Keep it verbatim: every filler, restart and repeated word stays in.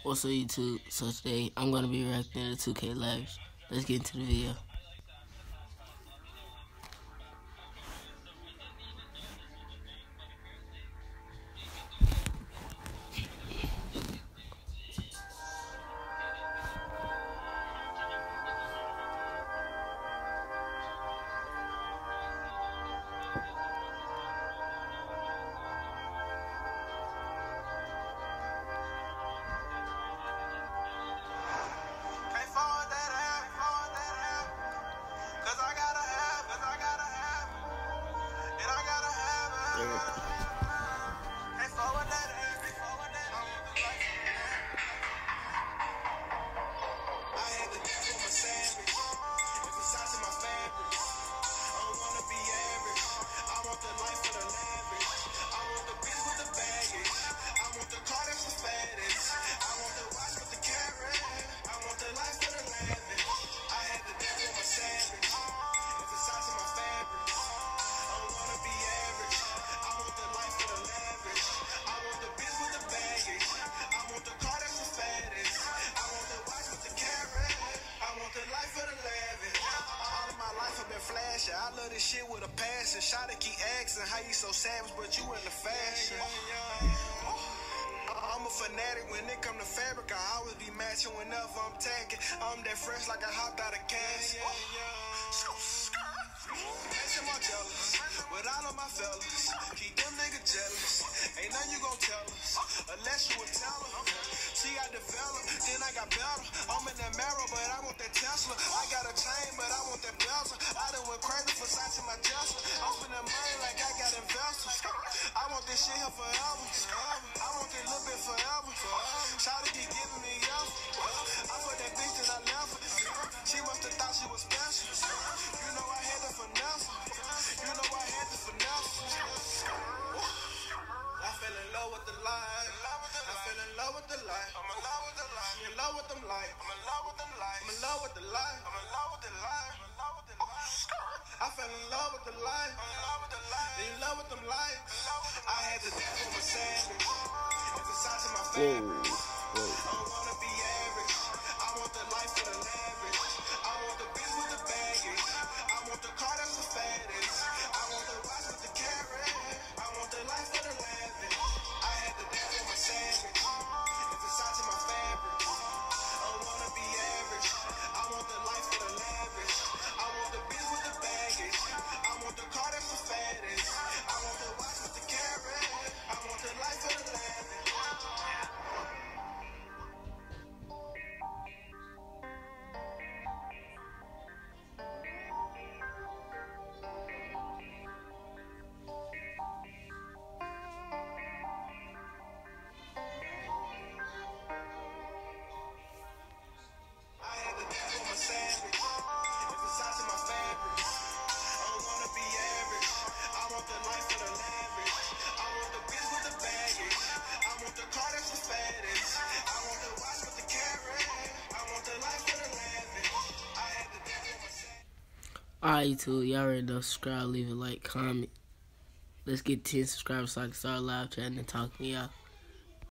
What's up, YouTube? So today I'm gonna be reacting to two K Lavish. Let's get into the video. I love this shit with a passion. Shawty keep asking how you so savage, but you in the fashion. I'm a fanatic when it come to fabric. I always be matching whenever I'm tagging. I'm that fresh like I hopped out of cash. Matching my jealous with all of my fellas. Keep them niggas jealous. Ain't nothing you gon' tell us unless you would tell them. See, I developed, then I got better. I'm in that marrow, but I want that Tesla. I got a chain, but I want that Belzer. I done went crazy for Versace my Tesla. I'm spending money like I got investors. I want this shit here forever. I want this little bit forever. Shawty keep giving me up. I put that bitch and I left her. She must have thought she was special. You know I had to finesse her. You know I had to finesse her. I fell in love with the life. I fell in love with the life. I'm in love with the life. She in love with them life. I'm in love with them life. I'm in love with the life. I'm in love with the life. I'm in love with the life. I fell in love with the life. I'm in love with the life. In love with them life. I had to dance with my savage. And Versace my favorite. I don't wanna be average. I want the life for the lavish. I want the bitch with the baggage. I want the car that's the fattest. I want the watch with the carrot. I want the life for the lavish. I had to dance with my savage. And Versace my fabric. I don't wanna be average. I want the life for the lavish. I want the bitch with the baggage. I want the car that's the fattest. I want the watch with the carrot. I want the life for the lavish. Alright, YouTube, y'all already know. Subscribe, leave a like, comment. Let's get ten subscribers so I can start live chatting and talking to y'all.